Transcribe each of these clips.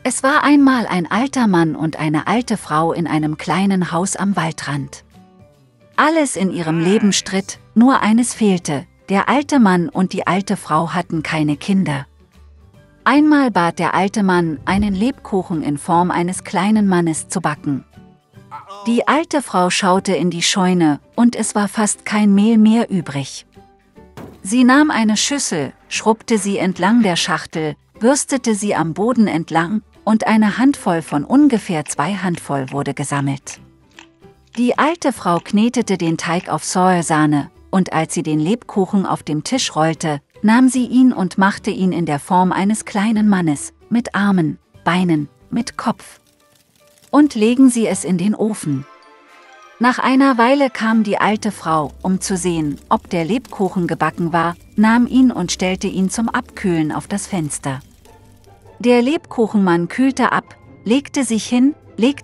Es war einmal ein alter Mann und eine alte Frau in einem kleinen Haus am Waldrand. Alles in ihrem Leben stritt, nur eines fehlte: der alte Mann und die alte Frau hatten keine Kinder. Einmal bat der alte Mann, einen Lebkuchen in Form eines kleinen Mannes zu backen. Die alte Frau schaute in die Scheune, und es war fast kein Mehl mehr übrig. Sie nahm eine Schüssel, schrubbte sie entlang der Schachtel, bürstete sie am Boden entlang, und eine Handvoll von ungefähr 2 Handvoll wurde gesammelt. Die alte Frau knetete den Teig auf Säuresahne, und als sie den Lebkuchen auf dem Tisch rollte, nahm sie ihn und machte ihn in der Form eines kleinen Mannes, mit Armen, Beinen, mit Kopf. Und legen sie es in den Ofen. Nach einer Weile kam die alte Frau, um zu sehen, ob der Lebkuchen gebacken war, nahm ihn und stellte ihn zum Abkühlen auf das Fenster. Der Lebkuchenmann kühlte ab, legte sich hin,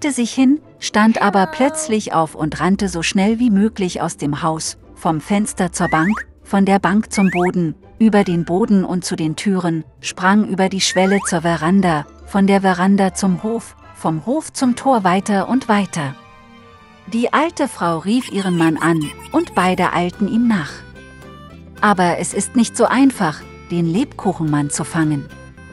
stand aber plötzlich auf und rannte so schnell wie möglich aus dem Haus, vom Fenster zur Bank, von der Bank zum Boden, über den Boden und zu den Türen, sprang über die Schwelle zur Veranda, von der Veranda zum Hof, vom Hof zum Tor weiter und weiter. Die alte Frau rief ihren Mann an, und beide eilten ihm nach. Aber es ist nicht so einfach, den Lebkuchenmann zu fangen.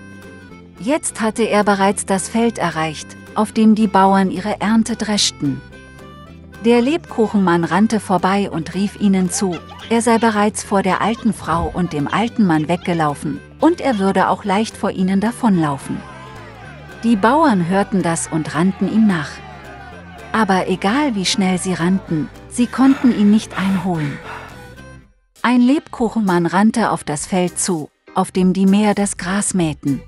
Jetzt hatte er bereits das Feld erreicht, auf dem die Bauern ihre Ernte dreschten. Der Lebkuchenmann rannte vorbei und rief ihnen zu, er sei bereits vor der alten Frau und dem alten Mann weggelaufen, und er würde auch leicht vor ihnen davonlaufen. Die Bauern hörten das und rannten ihm nach. Aber egal wie schnell sie rannten, sie konnten ihn nicht einholen. Ein Lebkuchenmann rannte auf das Feld zu, auf dem die Mäher das Gras mähten.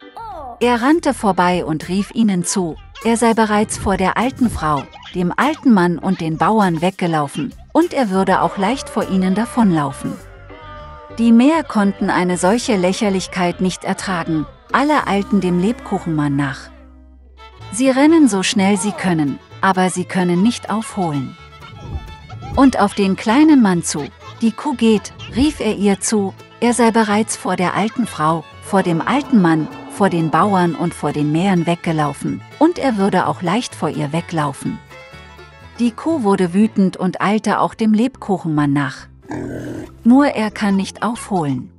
Er rannte vorbei und rief ihnen zu, er sei bereits vor der alten Frau, dem alten Mann und den Bauern weggelaufen, und er würde auch leicht vor ihnen davonlaufen. Die Mäher konnten eine solche Lächerlichkeit nicht ertragen, alle eilten dem Lebkuchenmann nach. Sie rennen so schnell sie können, aber sie können nicht aufholen. Und auf den kleinen Mann zu, die Kuh geht, rief er ihr zu, er sei bereits vor der alten Frau, vor dem alten Mann, vor den Bauern und vor den Mähern weggelaufen, und er würde auch leicht vor ihr weglaufen. Die Kuh wurde wütend und eilte auch dem Lebkuchenmann nach. Nur er kann nicht aufholen.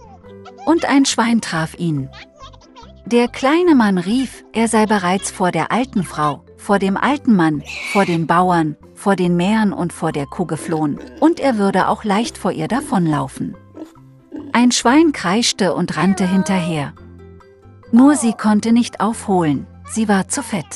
Und ein Schwein traf ihn. Der kleine Mann rief, er sei bereits vor der alten Frau, vor dem alten Mann, vor den Bauern, vor den Mähern und vor der Kuh geflohen, und er würde auch leicht vor ihr davonlaufen. Ein Schwein kreischte und rannte hinterher. Nur sie konnte nicht aufholen, sie war zu fett.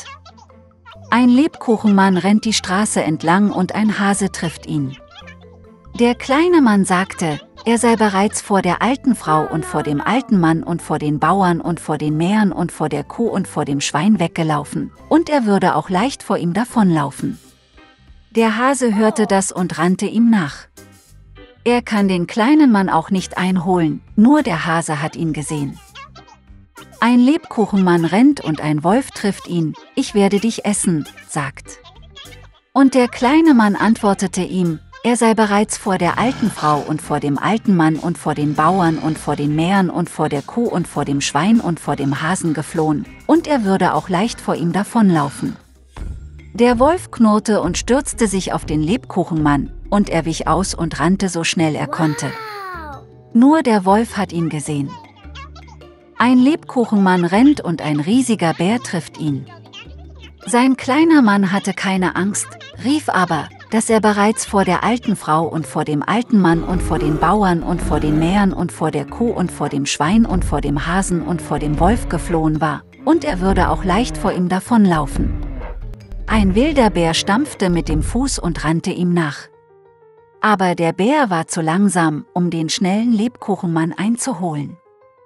Ein Lebkuchenmann rennt die Straße entlang und ein Hase trifft ihn. Der kleine Mann sagte, er sei bereits vor der alten Frau und vor dem alten Mann und vor den Bauern und vor den Mähern und vor der Kuh und vor dem Schwein weggelaufen, und er würde auch leicht vor ihm davonlaufen. Der Hase hörte das und rannte ihm nach. Er kann den kleinen Mann auch nicht einholen, nur der Hase hat ihn gesehen. Ein Lebkuchenmann rennt und ein Wolf trifft ihn, ich werde dich essen, sagt. Und der kleine Mann antwortete ihm, er sei bereits vor der alten Frau und vor dem alten Mann und vor den Bauern und vor den Mähern und vor der Kuh und vor dem Schwein und vor dem Hasen geflohen, und er würde auch leicht vor ihm davonlaufen. Der Wolf knurrte und stürzte sich auf den Lebkuchenmann, und er wich aus und rannte so schnell er konnte. Nur der Wolf hat ihn gesehen. Ein Lebkuchenmann rennt und ein riesiger Bär trifft ihn. Sein kleiner Mann hatte keine Angst, rief aber, dass er bereits vor der alten Frau und vor dem alten Mann und vor den Bauern und vor den Mähern und vor der Kuh und vor dem Schwein und vor dem Hasen und vor dem Wolf geflohen war, und er würde auch leicht vor ihm davonlaufen. Ein wilder Bär stampfte mit dem Fuß und rannte ihm nach. Aber der Bär war zu langsam, um den schnellen Lebkuchenmann einzuholen.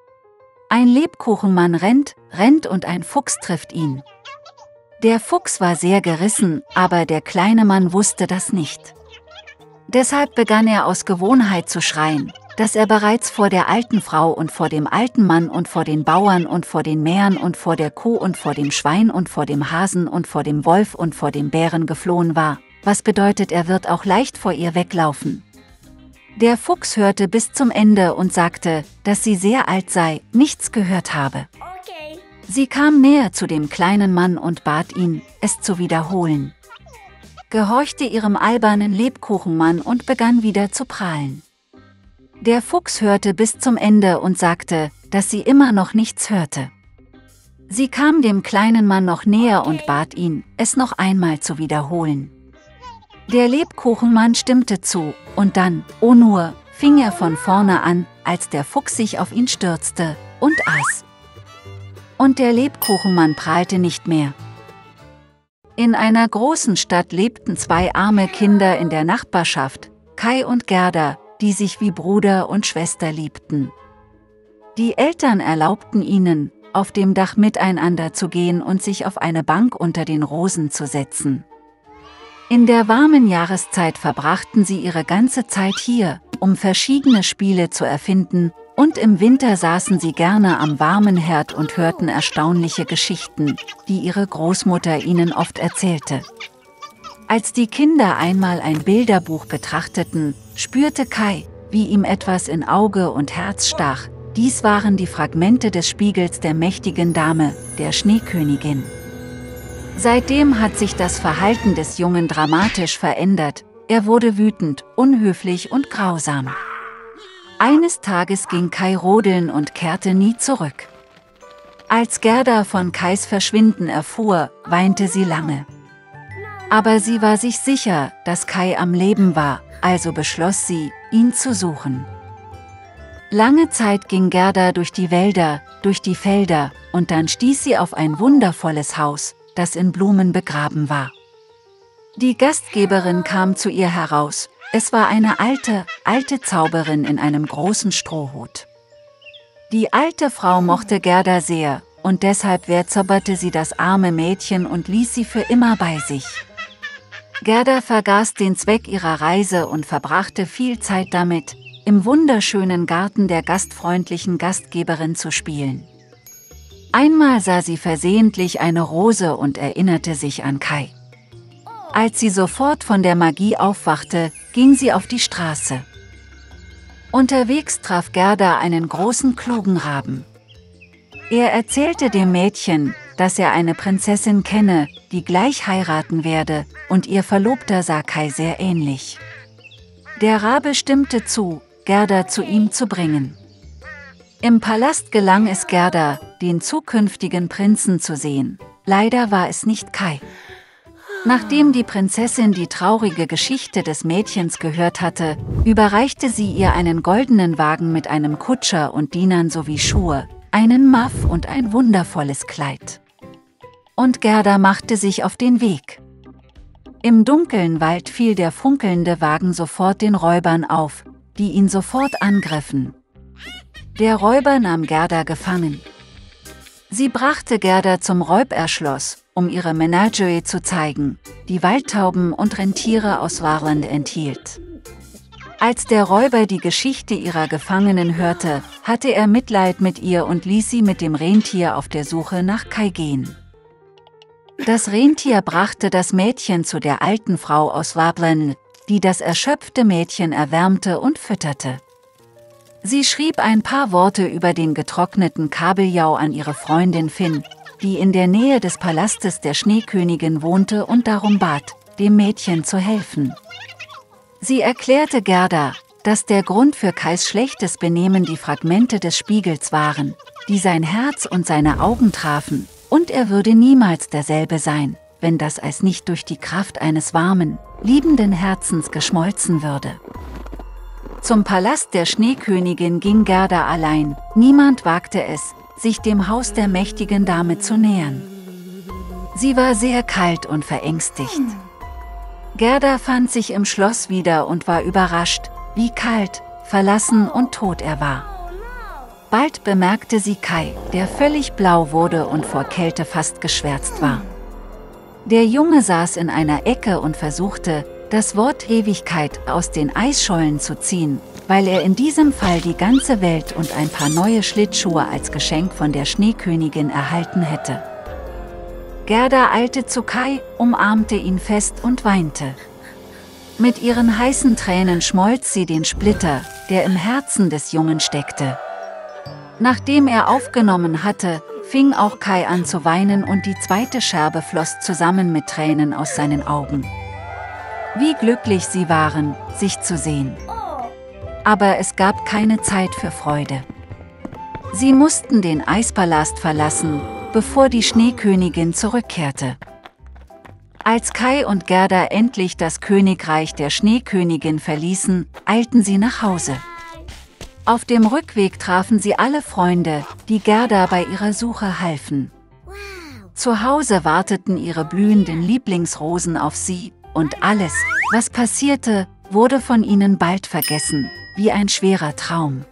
Ein Lebkuchenmann rennt und ein Fuchs trifft ihn. Der Fuchs war sehr gerissen, aber der kleine Mann wusste das nicht. Deshalb begann er aus Gewohnheit zu schreien, dass er bereits vor der alten Frau und vor dem alten Mann und vor den Bauern und vor den Mähern und vor der Kuh und vor dem Schwein und vor dem Hasen und vor dem Wolf und vor dem Bären geflohen war, was bedeutet, er wird auch leicht vor ihr weglaufen. Der Fuchs hörte bis zum Ende und sagte, dass sie sehr alt sei, nichts gehört habe. Sie kam näher zu dem kleinen Mann und bat ihn, es zu wiederholen. Gehorchte ihrem albernen Lebkuchenmann und begann wieder zu prahlen. Der Fuchs hörte bis zum Ende und sagte, dass sie immer noch nichts hörte. Sie kam dem kleinen Mann noch näher und bat ihn, es noch einmal zu wiederholen. Der Lebkuchenmann stimmte zu, und dann, oh nur, fing er von vorne an, als der Fuchs sich auf ihn stürzte und aß. Und der Lebkuchenmann prahlte nicht mehr. In einer großen Stadt lebten zwei arme Kinder in der Nachbarschaft, Kai und Gerda, die sich wie Bruder und Schwester liebten. Die Eltern erlaubten ihnen, auf dem Dach miteinander zu gehen und sich auf eine Bank unter den Rosen zu setzen. In der warmen Jahreszeit verbrachten sie ihre ganze Zeit hier, um verschiedene Spiele zu erfinden, und im Winter saßen sie gerne am warmen Herd und hörten erstaunliche Geschichten, die ihre Großmutter ihnen oft erzählte. Als die Kinder einmal ein Bilderbuch betrachteten, spürte Kai, wie ihm etwas in Auge und Herz stach. Dies waren die Fragmente des Spiegels der mächtigen Dame, der Schneekönigin. Seitdem hat sich das Verhalten des Jungen dramatisch verändert. Er wurde wütend, unhöflich und grausam. Eines Tages ging Kai rodeln und kehrte nie zurück. Als Gerda von Kais Verschwinden erfuhr, weinte sie lange. Aber sie war sich sicher, dass Kai am Leben war, also beschloss sie, ihn zu suchen. Lange Zeit ging Gerda durch die Wälder, durch die Felder, und dann stieß sie auf ein wundervolles Haus, das in Blumen begraben war. Die Gastgeberin kam zu ihr heraus. Es war eine alte Zauberin in einem großen Strohhut. Die alte Frau mochte Gerda sehr, und deshalb verzauberte sie das arme Mädchen und ließ sie für immer bei sich. Gerda vergaß den Zweck ihrer Reise und verbrachte viel Zeit damit, im wunderschönen Garten der gastfreundlichen Gastgeberin zu spielen. Einmal sah sie versehentlich eine Rose und erinnerte sich an Kai. Als sie sofort von der Magie aufwachte, ging sie auf die Straße. Unterwegs traf Gerda einen großen klugen Raben. Er erzählte dem Mädchen, dass er eine Prinzessin kenne, die gleich heiraten werde, und ihr Verlobter sah Kai sehr ähnlich. Der Rabe stimmte zu, Gerda zu ihm zu bringen. Im Palast gelang es Gerda, den zukünftigen Prinzen zu sehen. Leider war es nicht Kai. Nachdem die Prinzessin die traurige Geschichte des Mädchens gehört hatte, überreichte sie ihr einen goldenen Wagen mit einem Kutscher und Dienern sowie Schuhe, einen Muff und ein wundervolles Kleid. Und Gerda machte sich auf den Weg. Im dunklen Wald fiel der funkelnde Wagen sofort den Räubern auf, die ihn sofort angriffen. Der Räuber nahm Gerda gefangen. Sie brachte Gerda zum Räuberschloss, um ihre Menagerie zu zeigen, die Waldtauben und Rentiere aus Warland enthielt. Als der Räuber die Geschichte ihrer Gefangenen hörte, hatte er Mitleid mit ihr und ließ sie mit dem Rentier auf der Suche nach Kai gehen. Das Rentier brachte das Mädchen zu der alten Frau aus Warland, die das erschöpfte Mädchen erwärmte und fütterte. Sie schrieb ein paar Worte über den getrockneten Kabeljau an ihre Freundin Finn, die in der Nähe des Palastes der Schneekönigin wohnte und darum bat, dem Mädchen zu helfen. Sie erklärte Gerda, dass der Grund für Kais schlechtes Benehmen die Fragmente des Spiegels waren, die sein Herz und seine Augen trafen, und er würde niemals derselbe sein, wenn das Eis nicht durch die Kraft eines warmen, liebenden Herzens geschmolzen würde. Zum Palast der Schneekönigin ging Gerda allein, niemand wagte es, sich dem Haus der mächtigen Dame zu nähern. Sie war sehr kalt und verängstigt. Gerda fand sich im Schloss wieder und war überrascht, wie kalt, verlassen und tot er war. Bald bemerkte sie Kai, der völlig blau wurde und vor Kälte fast geschwärzt war. Der Junge saß in einer Ecke und versuchte, das Wort Ewigkeit aus den Eisschollen zu ziehen, weil er in diesem Fall die ganze Welt und ein paar neue Schlittschuhe als Geschenk von der Schneekönigin erhalten hätte. Gerda eilte zu Kai, umarmte ihn fest und weinte. Mit ihren heißen Tränen schmolz sie den Splitter, der im Herzen des Jungen steckte. Nachdem er aufgenommen hatte, fing auch Kai an zu weinen und die zweite Scherbe floss zusammen mit Tränen aus seinen Augen. Wie glücklich sie waren, sich zu sehen. Aber es gab keine Zeit für Freude. Sie mussten den Eispalast verlassen, bevor die Schneekönigin zurückkehrte. Als Kai und Gerda endlich das Königreich der Schneekönigin verließen, eilten sie nach Hause. Auf dem Rückweg trafen sie alle Freunde, die Gerda bei ihrer Suche halfen. Zu Hause warteten ihre blühenden Lieblingsrosen auf sie, und alles, was passierte, wurde von ihnen bald vergessen, wie ein schwerer Traum.